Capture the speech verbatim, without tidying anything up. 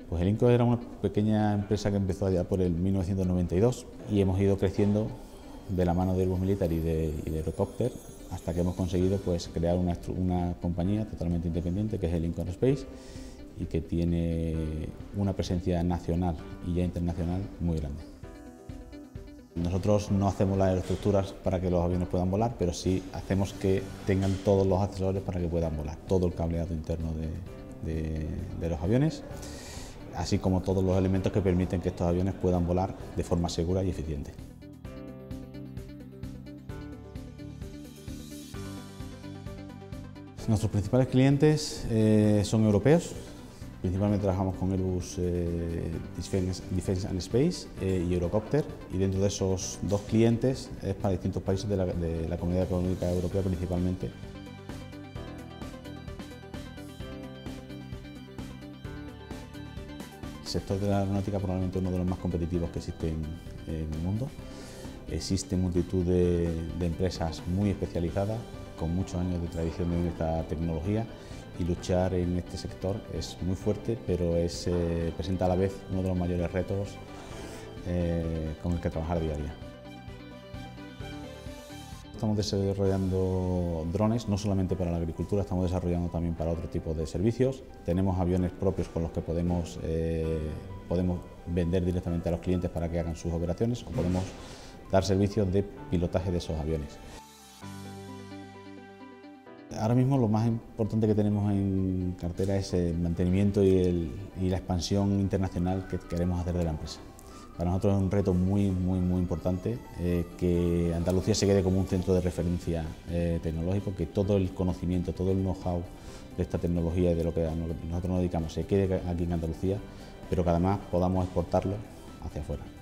Pues Helinco era una pequeña empresa que empezó allá por el mil novecientos noventa y dos y hemos ido creciendo de la mano de Airbus Military y de, y de Eurocopter hasta que hemos conseguido pues, crear una, una compañía totalmente independiente que es Helinco Aerospace y que tiene una presencia nacional y ya internacional muy grande. Nosotros no hacemos las aeroestructuras para que los aviones puedan volar, pero sí hacemos que tengan todos los accesorios para que puedan volar, todo el cableado interno de, de, de los aviones, así como todos los elementos que permiten que estos aviones puedan volar de forma segura y eficiente. Nuestros principales clientes eh, son europeos, principalmente trabajamos con Airbus eh, Defence, Defence and Space eh, y Eurocopter, y dentro de esos dos clientes es para distintos países de la, de la Comunidad Económica Europea principalmente. El sector de la aeronáutica probablemente uno de los más competitivos que existe en, en el mundo. Existe multitud de, de empresas muy especializadas, con muchos años de tradición en esta tecnología, y luchar en este sector es muy fuerte, pero es, eh, presenta a la vez uno de los mayores retos eh, con el que trabajar día a día. Estamos desarrollando drones no solamente para la agricultura, estamos desarrollando también para otro tipo de servicios. Tenemos aviones propios con los que podemos, eh, podemos vender directamente a los clientes para que hagan sus operaciones, o podemos dar servicios de pilotaje de esos aviones. Ahora mismo lo más importante que tenemos en cartera es el mantenimiento y, el, y la expansión internacional que queremos hacer de la empresa. Para nosotros es un reto muy, muy, muy importante eh, que Andalucía se quede como un centro de referencia eh, tecnológico, que todo el conocimiento, todo el know-how de esta tecnología y de lo que nosotros nos dedicamos se quede aquí en Andalucía, pero que además podamos exportarlo hacia afuera.